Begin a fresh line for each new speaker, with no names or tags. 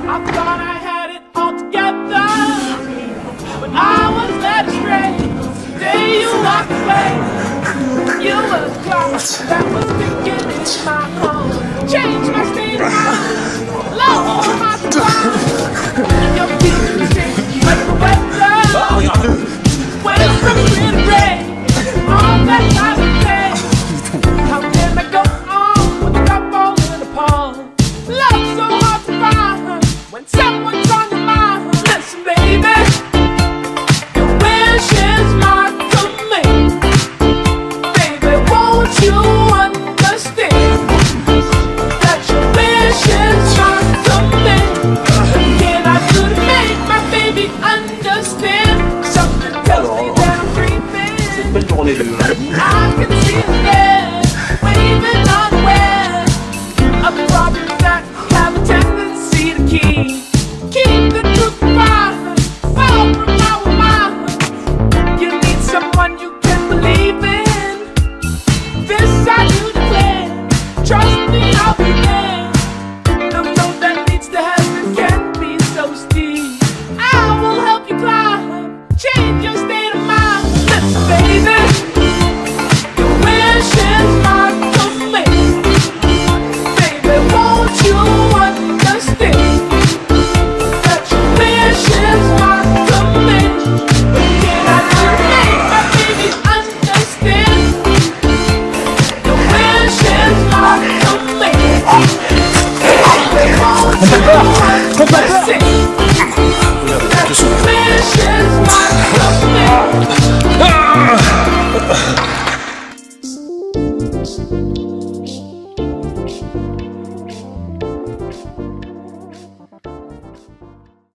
I thought I had it all together, but I was led astray. The day you walked away, you were a clock that was ticking in my home. Changed my state of mind, love so hard to find. Your feet changed like the weather, went from clear to gray, all that time of day. How can I go on with the cup all in a palm? Love so hard to find when someone's on your mind. Listen, baby, your wish is my command. Baby, won't you understand that your wish is my command? Can I do to make my baby understand? Something tells me that I'm dreaming. I can see it there, waving unaware of problems that have a tendency to keep the truth private, far from our mind. You need someone you can believe in. This I do declare. Trust me, I'll be there. The road that leads to heaven can be so steep. I will help you climb, change your state of mind. Listen, baby, your wish is my command. Baby, won't you understand that your wish is my command? Can I just make my baby understand? Your wish is my command. Baby, won't you understand?